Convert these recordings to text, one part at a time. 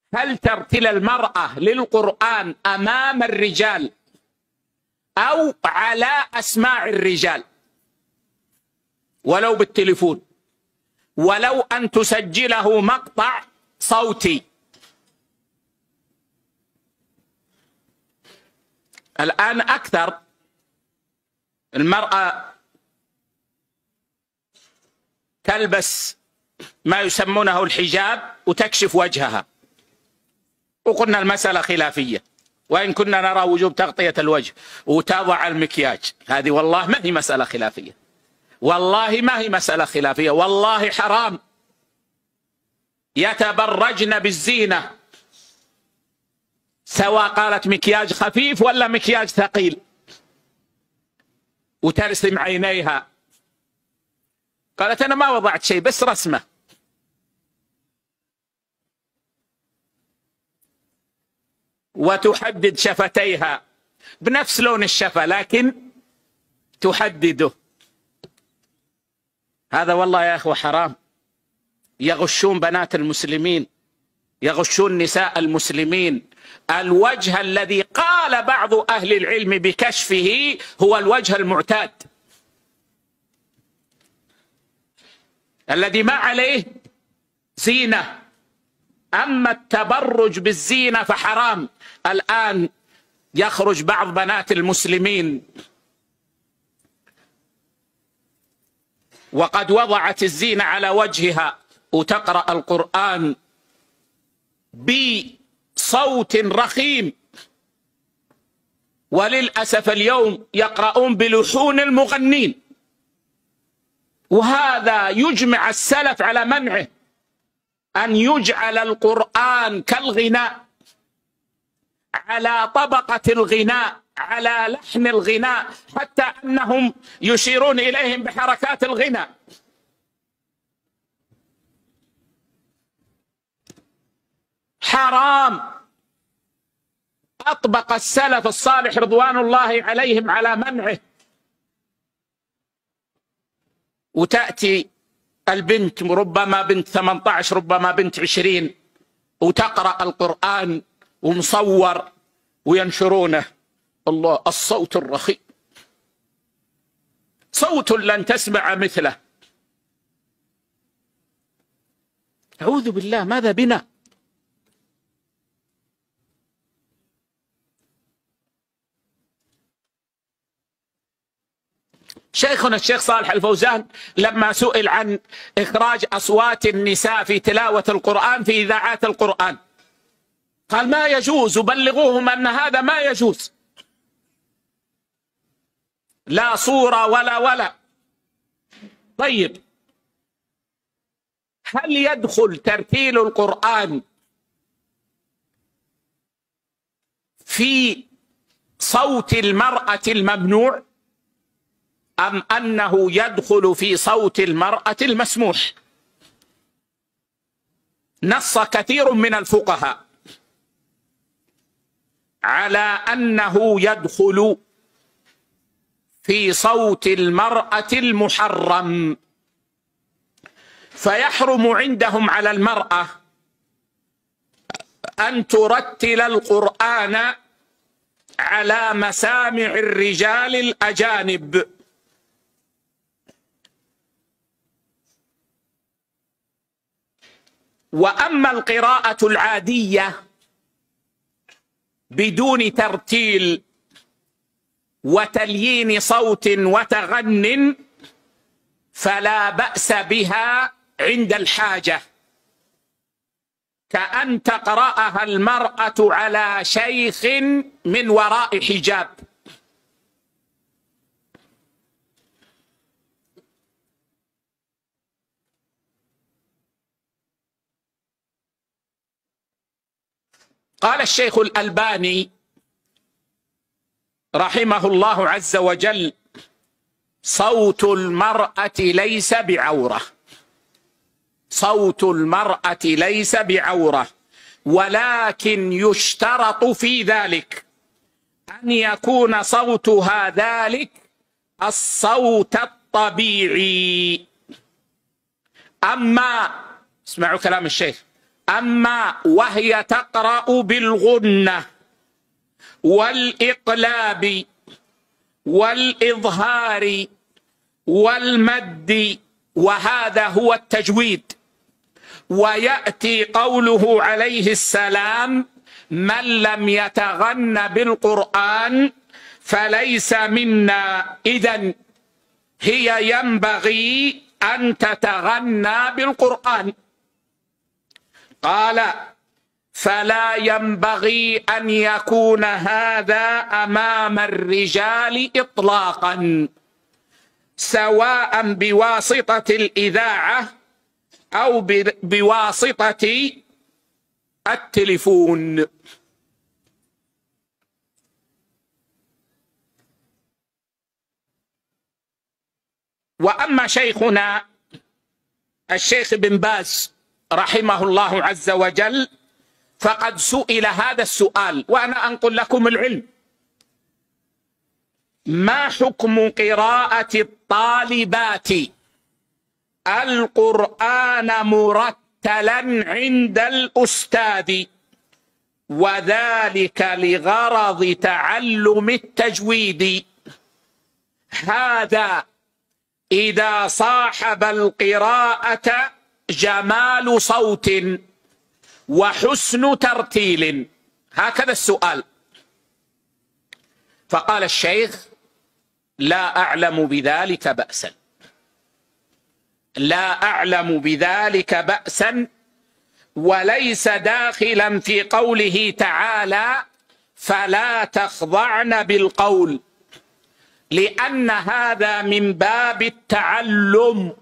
هل ترتيل المرأة للقرآن أمام الرجال أو على أسماع الرجال، ولو بالتليفون، ولو أن تسجله مقطع صوتي. الآن أكثر المرأة تلبس ما يسمونه الحجاب وتكشف وجهها، وقلنا المسألة خلافية، وإن كنا نرى وجوب تغطية الوجه، وتضع المكياج. هذه والله ما هي مسألة خلافية، والله ما هي مسألة خلافية، والله حرام. يتبرجن بالزينة، سواء قالت مكياج خفيف ولا مكياج ثقيل، وترسم عينيها. قالت أنا ما وضعت شيء بس رسمة. وتحدد شفتيها بنفس لون الشفة لكن تحدده. هذا والله يا أخوة حرام. يغشون بنات المسلمين، يغشون نساء المسلمين. الوجه الذي قال بعض أهل العلم بكشفه هو الوجه المعتاد الذي ما عليه زينة. أما التبرج بالزينة فحرام. الآن يخرج بعض بنات المسلمين وقد وضعت الزينة على وجهها وتقرأ القرآن بصوت رخيم، وللأسف اليوم يقرؤون بلحون المغنين، وهذا يجمع السلف على منعه. أن يجعل القرآن كالغناء، على طبقة الغناء، على لحن الغناء، حتى أنهم يشيرون إليهم بحركات الغناء. حرام. أطبق السلف الصالح رضوان الله عليهم على منعه. وتأتي البنت، ربما بنت 18 ربما بنت 20، وتقرأ القرآن ومصور وينشرونه. الله، الصوت الرخيم، صوت لن تسمع مثله. أعوذ بالله، ماذا بنا؟ شيخنا الشيخ صالح الفوزان لما سئل عن إخراج أصوات النساء في تلاوة القرآن في إذاعات القرآن قال ما يجوز، وبلغوهم أن هذا ما يجوز، لا صورة ولا. طيب، هل يدخل ترتيل القرآن في صوت المرأة الممنوع، أم أنه يدخل في صوت المرأة المسموح؟ نص كثير من الفقهاء على أنه يدخل في صوت المرأة المحرم، فيحرم عندهم على المرأة أن ترتل القرآن على مسامع الرجال الأجانب. وأما القراءة العادية بدون ترتيل وتليين صوت وتغن فلا بأس بها عند الحاجة، كأن تقرأها المرأة على شيخ من وراء حجاب. قال الشيخ الألباني رحمه الله عز وجل: صوت المرأة ليس بعورة، صوت المرأة ليس بعورة، ولكن يشترط في ذلك أن يكون صوتها ذلك الصوت الطبيعي. أما، اسمعوا كلام الشيخ، أما وهي تقرأ بالغنة والإقلاب والإظهار والمد، وهذا هو التجويد. ويأتي قوله عليه السلام: من لم يتغن بالقرآن فليس منا. إذن هي ينبغي أن تتغنى بالقرآن. قال: فلا ينبغي أن يكون هذا أمام الرجال إطلاقا، سواء بواسطة الإذاعة أو بواسطة التليفون. وأما شيخنا الشيخ بن باز رحمه الله عز وجل فقد سئل هذا السؤال، وأنا أنقل لكم العلم: ما حكم قراءة الطالبات القرآن مرتلا عند الأستاذ، وذلك لغرض تعلم التجويد؟ هذا إذا صاحب القراءة جمال صوت وحسن ترتيل. هكذا السؤال. فقال الشيخ: لا أعلم بذلك بأسا، لا أعلم بذلك بأسا، وليس داخلا في قوله تعالى: فلا تخضعن بالقول، لأن هذا من باب التعلم،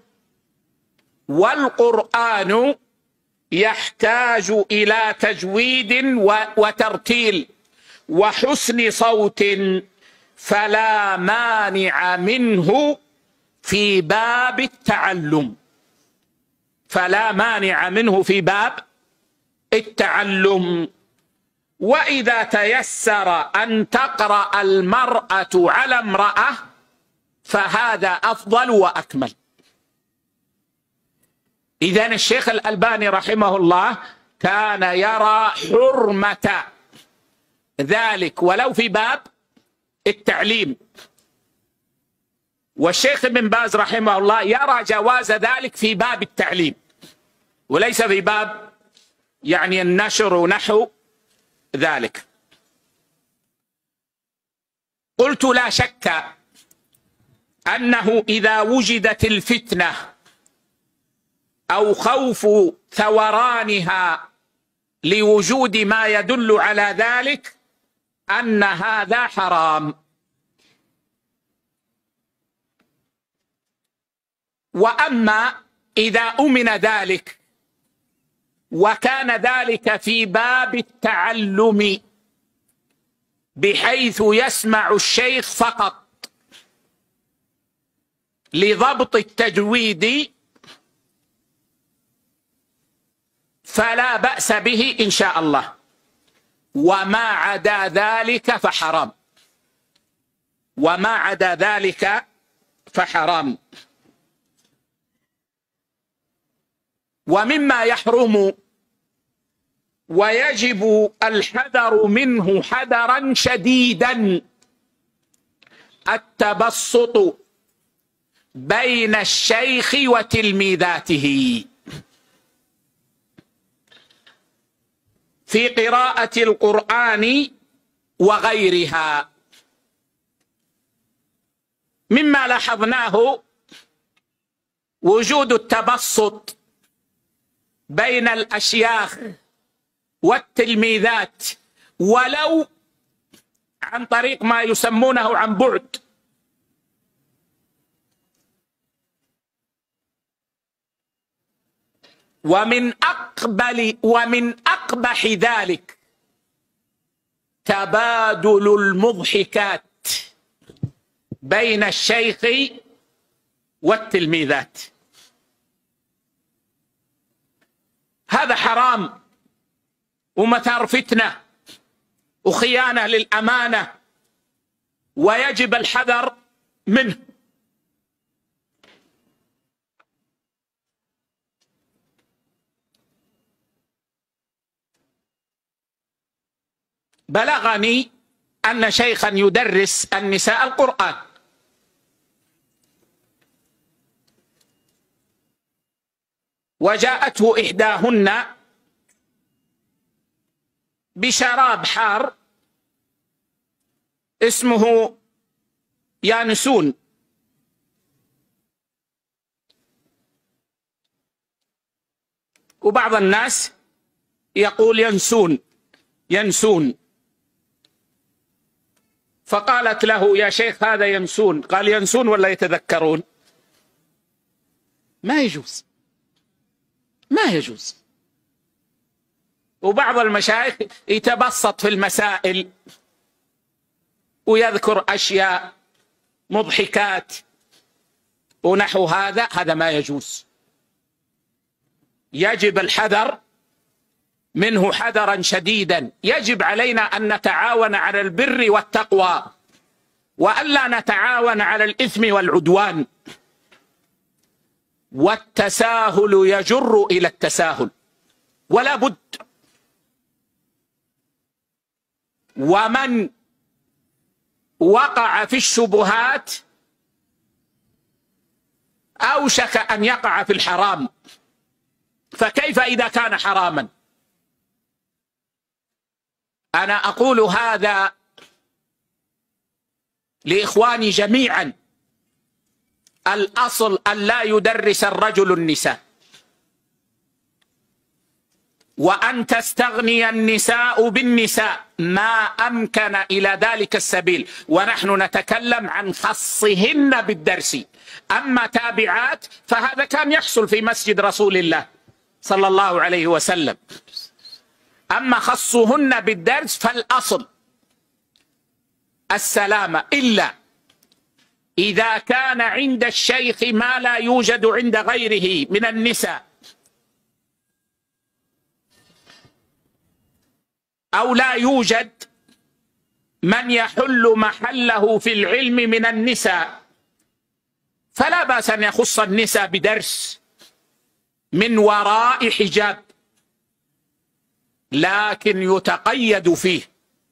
والقرآن يحتاج إلى تجويد وترتيل وحسن صوت، فلا مانع منه في باب التعلم، فلا مانع منه في باب التعلم. وإذا تيسر أن تقرأ المرأة على امرأة فهذا أفضل وأكمل. إذن الشيخ الألباني رحمه الله كان يرى حرمة ذلك ولو في باب التعليم، والشيخ ابن باز رحمه الله يرى جواز ذلك في باب التعليم وليس في باب يعني النشر ونحو ذلك. قلت: لا شك أنه إذا وجدت الفتنة أو خوف ثورانها لوجود ما يدل على ذلك أن هذا حرام. وأما إذا أمن ذلك وكان ذلك في باب التعلم بحيث يسمع الشيخ فقط لضبط التجويد فلا بأس به إن شاء الله، وما عدا ذلك فحرام، وما عدا ذلك فحرام. ومما يحرم ويجب الحذر منه حذرا شديدا التبسط بين الشيخ وتلميذاته في قراءة القرآن وغيرها. مما لاحظناه وجود التبسط بين الأشياخ والتلميذات ولو عن طريق ما يسمونه عن بعد. ومن أقبح ذلك تبادل المضحكات بين الشيخ والتلميذات. هذا حرام ومثار فتنة وخيانة للأمانة، ويجب الحذر منه. بلغني أن شيخا يدرس النساء القرآن وجاءته إحداهن بشراب حار اسمه يانسون، وبعض الناس يقول ينسون. فقالت له: يا شيخ هذا ينسون. قال: ينسون ولا يتذكرون؟ ما يجوز، ما يجوز. وبعض المشايخ يتبسط في المسائل ويذكر أشياء مضحكات ونحو هذا ما يجوز. يجب الحذر منه حذرا شديدا. يجب علينا أن نتعاون على البر والتقوى، وألا نتعاون على الإثم والعدوان. والتساهل يجر إلى التساهل ولا بد. ومن وقع في الشبهات أوشك أن يقع في الحرام، فكيف إذا كان حراما؟ أنا أقول هذا لإخواني جميعا: الأصل أن لا يدرس الرجل النساء، وأن تستغني النساء بالنساء ما أمكن إلى ذلك السبيل. ونحن نتكلم عن خصهن بالدرس. أما تابعات فهذا كان يحصل في مسجد رسول الله صلى الله عليه وسلم. أما خصهن بالدرس فالأصل السلامة، إلا إذا كان عند الشيخ ما لا يوجد عند غيره من النساء، أو لا يوجد من يحل محله في العلم من النساء، فلا بأس أن يخص النساء بدرس من وراء حجاب، لكن يتقيد فيه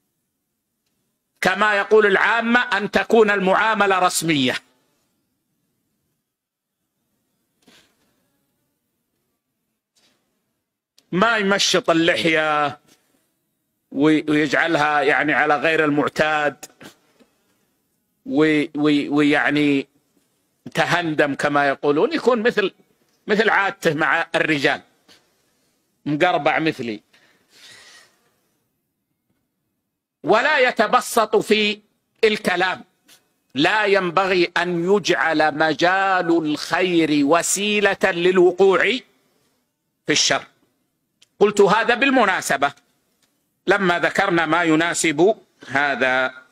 كما يقول العامة أن تكون المعاملة رسمية. ما يمشط اللحية ويجعلها يعني على غير المعتاد، ويعني تهندم كما يقولون، يكون مثل عادته مع الرجال، مقربع مثلي. ولا يتبسط في الكلام. لا ينبغي أن يجعل مجال الخير وسيلة للوقوع في الشر. قلت هذا بالمناسبة لما ذكرنا ما يناسب هذا.